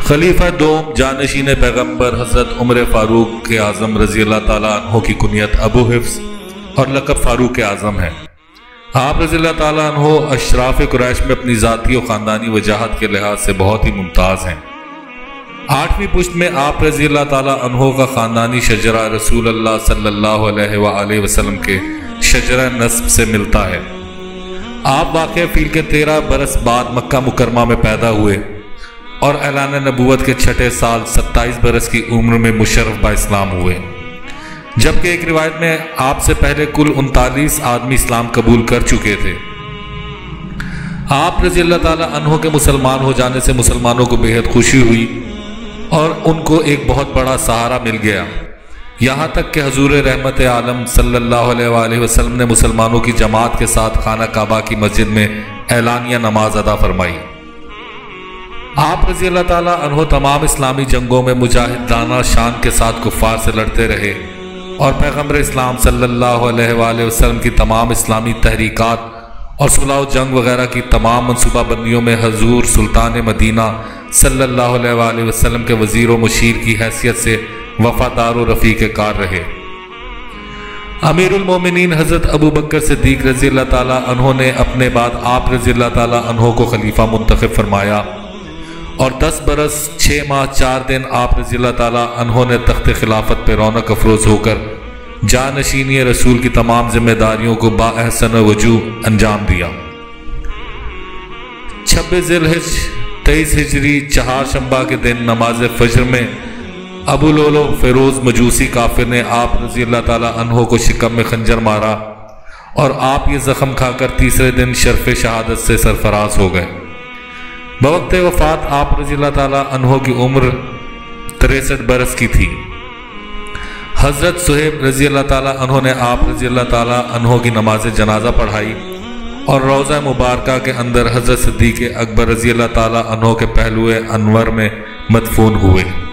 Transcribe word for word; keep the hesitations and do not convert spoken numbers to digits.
خلیفہ دوم جانشین پیغمبر حضرت عمر فاروق اعظم رضی اللہ تعالیٰ عنہ کی کنیت ابو حفظ اور لقب فاروق اعظم ہے۔ آپ رضی اللہ تعالیٰ عنہ اشراف قریش میں اپنی ذاتی و خاندانی وجاہت کے لحاظ سے بہت ہی ممتاز ہیں۔ آٹھویں پشت میں آپ رضی اللہ تعالیٰ عنہ کا خاندانی شجرہ رسول اللہ صلی اللہ علیہ وآلہ وسلم کے شجرہ نسب سے ملتا ہے۔ آپ واقع فیل کے تیرہ برس بعد مکہ مکرمہ میں پیدا ہوئے اور اعلان نبوت کے چھٹے سال ستائیس برس کی عمر میں مشرف با اسلام ہوئے، جبکہ ایک روایت میں آپ سے پہلے کل انتالیس آدمی اسلام قبول کر چکے تھے۔ آپ رضی اللہ تعالیٰ عنہ کے مسلمان ہو جانے سے مسلمانوں کو بے حد خوشی ہوئی اور ان کو ایک بہت بڑا سہارا مل گیا، یہاں تک کہ حضور رحمت عالم صلی اللہ علیہ وآلہ وسلم نے مسلمانوں کی جماعت کے ساتھ خانہ کعبہ کی مسجد میں اعلانیہ نماز ادا فرمائی۔ آپ رضی اللہ تعالیٰ عنہ تمام اسلامی جنگوں میں مجاہدانہ شان کے ساتھ کفار سے لڑتے رہے اور پیغمبر اسلام صلی اللہ علیہ وآلہ وسلم کی تمام اسلامی تحریکات اور صلح و جنگ وغیرہ کی تمام منصوبہ بندیوں میں حضور سلطان مدینہ صلی اللہ علیہ وآلہ وسلم کے وزیر و مشیر کی حیثیت سے وفادار و رفیق کار رہے۔ امیر المومنین حضرت ابو بکر صدیق رضی اللہ تعالیٰ عنہ نے اپنے بعد آپ رضی اللہ تعالیٰ عنہ کو خلیفہ منتخب فرمایا اور دس برس چھ ماہ چار دن آپ رضی اللہ تعالیٰ عنہ نے تخت خلافت پہ رونق افروز ہو کر جانشینی رسول کی تمام ذمہ داریوں کو با احسن وجوہ انجام دیا۔ چھبیس ذی الحج تیئیس ہجری چہار شنبہ کے دن نماز فجر میں ابو لولو فیروز مجوسی کافر نے آپ رضی اللہ تعالیٰ عنہ کو شکم میں خنجر مارا اور آپ یہ زخم کھا کر تیسرے دن شرف شہادت سے سرفراز ہو گئے۔ بوقت وفات آپ رضی اللہ تعالیٰ عنہ کی عمر تریسٹھ برس کی تھی۔ حضرت صہیب رضی اللہ تعالیٰ عنہ نے آپ رضی اللہ تعالیٰ عنہ کی نماز جنازہ پڑھائی اور روضہ مبارکہ کے اندر حضرت صدیق اکبر رضی اللہ تعالیٰ عنہ کے پہلو انور میں مدفون ہوئے۔